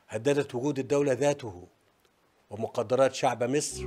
هددت وجود الدولة ذاته ومقدرات شعب مصر.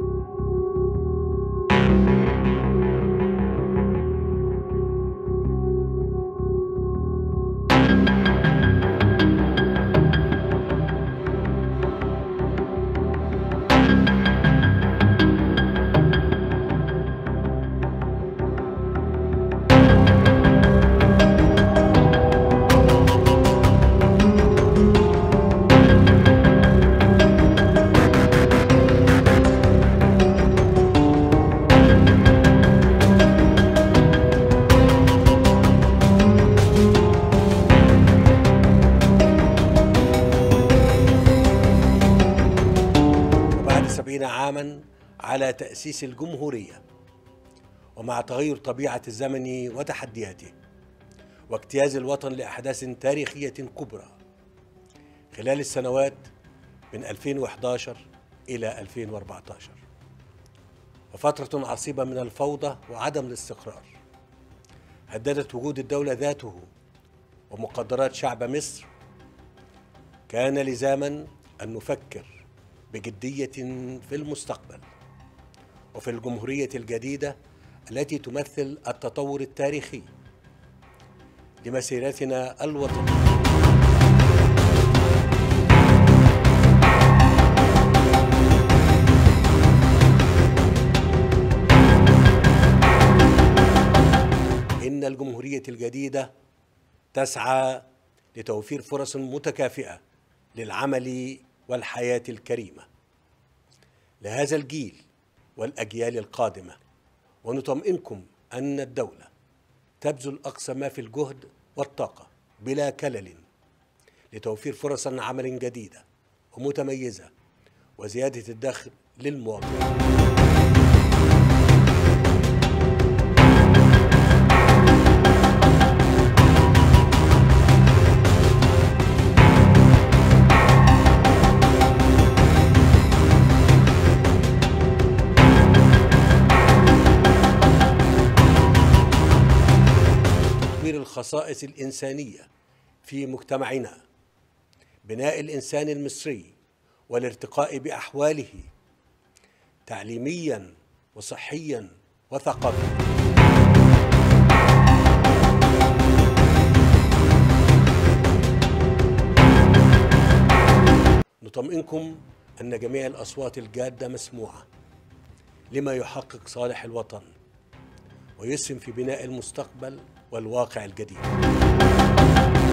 وبعد 70 عاما على تأسيس الجمهورية، ومع تغير طبيعة الزمن وتحدياته واجتياز الوطن لأحداث تاريخية كبرى خلال السنوات من 2011 إلى 2014، وفترة عصيبة من الفوضى وعدم الاستقرار هددت وجود الدولة ذاته ومقدرات شعب مصر، كان لزاما أن نفكر بجدية في المستقبل وفي الجمهورية الجديدة التي تمثل التطور التاريخي لمسيرتنا الوطنية. إن الجمهورية الجديدة تسعى لتوفير فرص متكافئة للعمل والحياة الكريمة لهذا الجيل والأجيال القادمة، ونطمئنكم أن الدولة تبذل أقصى ما في الجهد والطاقة بلا كلل لتوفير فرص عمل جديدة ومتميزة وزيادة الدخل للمواطنين. الخصائص الإنسانية في مجتمعنا، بناء الإنسان المصري والارتقاء بأحواله تعليميا وصحيا وثقافيا. نطمئنكم أن جميع الأصوات الجادة مسموعة لما يحقق صالح الوطن ويسهم في بناء المستقبل والواقع الجديد.